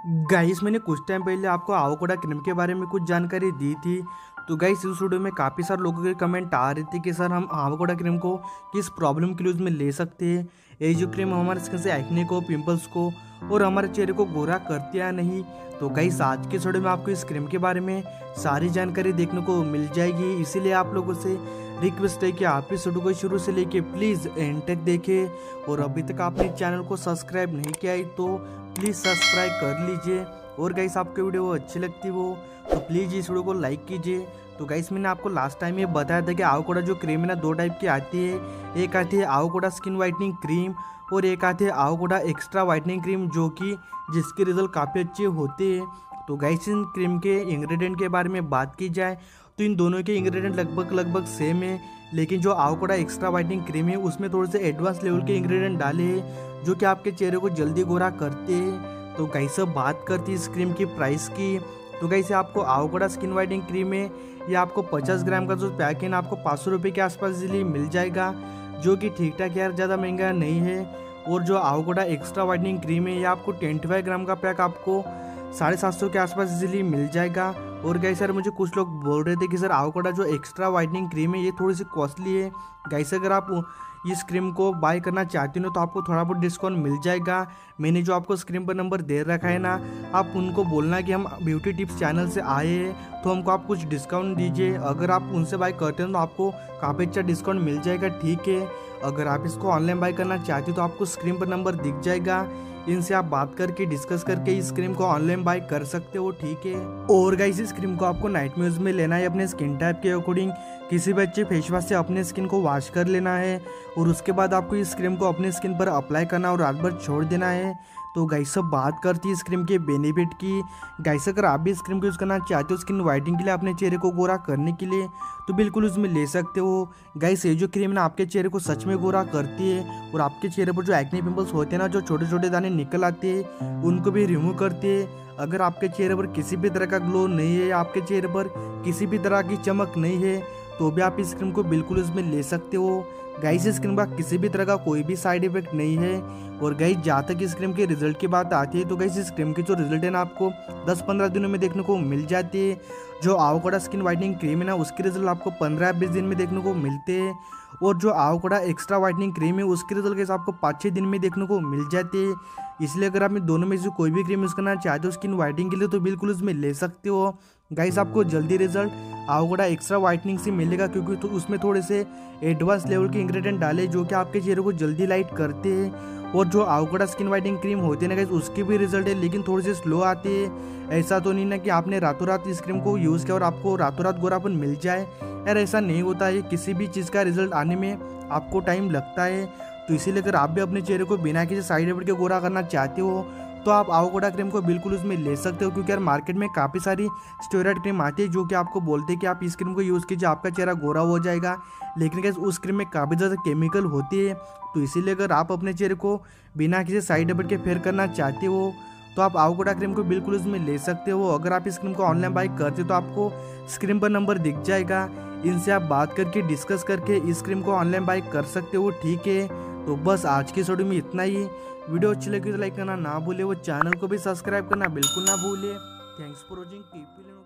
Guys मैंने कुछ time पहले आपको एवोकाडो क्रीम के बारे में कुछ जानकारी दी थी। तो गाइस इस वीडियो में काफ़ी सारे लोगों के कमेंट आ रहे थे कि सर हम एवोकाडो क्रीम को किस प्रॉब्लम के लिए उसमें ले सकते हैं। ये जो क्रीम हमारे स्किन से एक्ने को, पिंपल्स को और हमारे चेहरे को गोरा करती है या नहीं। तो गाइस आज के वीडियो में आपको इस क्रीम के बारे में सारी जानकारी देखने को मिल जाएगी। इसीलिए आप लोगों से रिक्वेस्ट है कि आप इस वीडियो को शुरू से लेके प्लीज़ एंड तक देखें। और अभी तक आपने चैनल को सब्सक्राइब नहीं किया है तो प्लीज़ सब्सक्राइब कर लीजिए। और गाइस आपको वीडियो अच्छी लगती हो तो प्लीज़ इस वीडियो को लाइक कीजिए। तो गाइस मैंने आपको लास्ट टाइम ये बताया था कि एवोकाडो जो क्रीम है ना दो टाइप की आती है। एक आती है एवोकाडो स्किन वाइटनिंग क्रीम और एक आती है एवोकाडो एक्स्ट्रा वाइटनिंग क्रीम, जो कि जिसके रिजल्ट काफ़ी अच्छे होते हैं। तो गाइस इन क्रीम के इंग्रेडिएंट के बारे में बात की जाए तो इन दोनों के इंग्रेडिएंट लगभग सेम है, लेकिन जो एवोकाडो एक्स्ट्रा वाइटनिंग क्रीम है उसमें थोड़े से एडवांस लेवल के इंग्रेडिएंट डाले हैं जो कि आपके चेहरे को जल्दी गोरा करते हैं। तो गाइस अब बात करती है इस क्रीम की प्राइस की। तो गाइस आपको एवोकाडो स्किन वाइटनिंग क्रीम है ये आपको 50 ग्राम का जो पैक है ना आपको 500 रुपये के आसपास इजीली मिल जाएगा, जो कि ठीक ठाक यार, ज़्यादा महंगा नहीं है। और जो एवोकाडो एक्स्ट्रा वाइटनिंग क्रीम है ये आपको 25 ग्राम का पैक आपको 750 के आसपास इजीली मिल जाएगा। और गाइस सर मुझे कुछ लोग बोल रहे थे कि सर एवोकाडो जो एक्स्ट्रा वाइटनिंग क्रीम है ये थोड़ी सी कॉस्टली है। गाइस अगर आप इस क्रीम को बाय करना चाहते हो तो आपको थोड़ा बहुत डिस्काउंट मिल जाएगा। मैंने जो आपको स्क्रीन पर नंबर दे रखा है ना, आप उनको बोलना कि हम ब्यूटी टिप्स चैनल से आए हैं तो हमको आप कुछ डिस्काउंट दीजिए। अगर आप उनसे बाय करते हो तो आपको काफ़ी अच्छा डिस्काउंट मिल जाएगा, ठीक है। अगर आप इसको ऑनलाइन बाय करना चाहते हो तो आपको स्क्रीन पर नंबर दिख जाएगा, इनसे आप बात करके डिस्कस करके इस क्रीम को ऑनलाइन बाय कर सकते हो, ठीक है। और गाइस इस क्रीम को आपको नाइट में यूज में लेना है अपने स्किन टाइप के अकॉर्डिंग। किसी भी अच्छे फेस वॉश से अपने स्किन को वॉश कर लेना है और उसके बाद आपको इस क्रीम को अपने स्किन पर अप्लाई करना और रात भर छोड़ देना है। तो गाइस सब बात करती है इस क्रीम के बेनिफिट की। गाइस अगर आप भी इस क्रीम को यूज़ करना चाहते हो स्किन वाइटनिंग के लिए, अपने चेहरे को गोरा करने के लिए, तो बिल्कुल उसमें ले सकते हो। गाइस ये जो क्रीम है ना आपके चेहरे को सच में गोरा करती है और आपके चेहरे पर जो एक्ने पिंपल्स होते हैं ना, जो छोटे छोटे दाने निकल आते हैं, उनको भी रिमूव करती है। अगर आपके चेहरे पर किसी भी तरह का ग्लो नहीं है, आपके चेहरे पर किसी भी तरह की चमक नहीं है, तो भी आप इस क्रीम को बिल्कुल उसमें ले सकते हो। गाइस इस क्रीम का किसी भी तरह का कोई भी साइड इफेक्ट नहीं है। और गाइस जहाँ तक इस क्रीम के रिजल्ट की बात आती है तो गाइस इस क्रीम के जो रिजल्ट है ना आपको 10-15 दिनों में देखने को मिल जाती है। जो एवोकाडो स्किन वाइटनिंग क्रीम है ना उसके रिजल्ट आपको 15-20 दिन में देखने को मिलते हैं। और जो एवोकाडो एक्स्ट्रा वाइटनिंग क्रीम है उसके रिजल्ट कैसे आपको 5-6 दिन में देखने को मिल जाते हैं। इसलिए अगर आप इन दोनों में से कोई भी क्रीम यूज़ करना चाहते हो स्किन वाइटनिंग के लिए तो बिल्कुल उसमें ले सकते हो। गाइस आपको जल्दी रिजल्ट एवोकाडो एक्स्ट्रा वाइटनिंग से मिलेगा, क्योंकि तो उसमें थोड़े से एडवांस लेवल के इंग्रेडिएंट डाले जो कि आपके चेहरे को जल्दी लाइट करते हैं। और जो एवोकाडो स्किन वाइटनिंग क्रीम होती है ना गाइस उसके भी रिजल्ट है, लेकिन थोड़े से स्लो आते हैं। ऐसा तो नहीं ना कि आपने रातों रात इस क्रीम को यूज़ किया और आपको रातों रात गोरापन मिल जाए, यार ऐसा नहीं होता है। किसी भी चीज़ का रिजल्ट आने में आपको टाइम लगता है। तो इसीलिए अगर आप भी अपने चेहरे को बिना किसी साइड इफेक्ट के गोरा करना चाहते हो तो आप एवोकाडो क्रीम को बिल्कुल उसमें ले सकते हो, क्योंकि यार मार्केट में काफ़ी सारी स्टेरॉइड क्रीम आती है जो कि आपको बोलते हैं कि आप इस क्रीम को यूज़ कीजिए आपका चेहरा गोरा हो जाएगा, लेकिन गाइस उस क्रीम में काफ़ी ज़्यादा केमिकल होती है। तो इसीलिए अगर आप अपने चेहरे को बिना किसी साइड इफेक्ट के फेयर करना चाहते हो तो आप एवोकाडो क्रीम को बिल्कुल उसमें ले सकते हो। अगर आप इस क्रीम को ऑनलाइन बाय करते हो तो आपको स्क्रीन पर नंबर दिख जाएगा, इनसे आप बात करके डिस्कस करके इस क्रीम को ऑनलाइन बाय कर सकते हो, ठीक है। तो बस आज की वीडियो में इतना ही। वीडियो अच्छी लगी तो लाइक करना ना भूले, वो चैनल को भी सब्सक्राइब करना बिल्कुल ना भूले। Thanks for watching.